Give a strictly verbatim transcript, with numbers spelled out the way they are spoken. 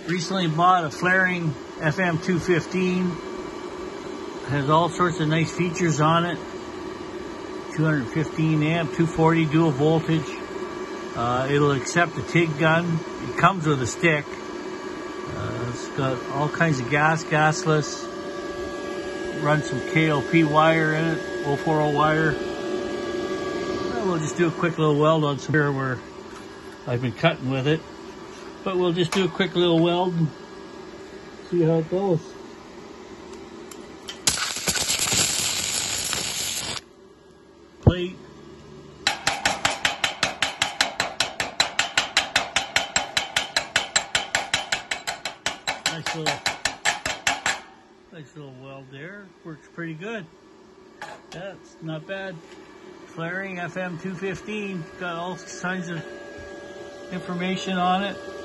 Recently bought a flaring F M two fifteen. Has all sorts of nice features on it. two hundred fifteen amp, two forty dual voltage. Uh, it'll accept a TIG gun. It comes with a stick. Uh, it's got all kinds of gas, gasless. Run some K L P wire in it, oh four oh wire. Well, we'll just do a quick little weld on some here where I've been cutting with it. But we'll just do a quick little weld and see how it goes. Plate. Nice little, nice little weld there. Works pretty good. That's not bad. Flaring F M two fifteen. Got all kinds of information on it.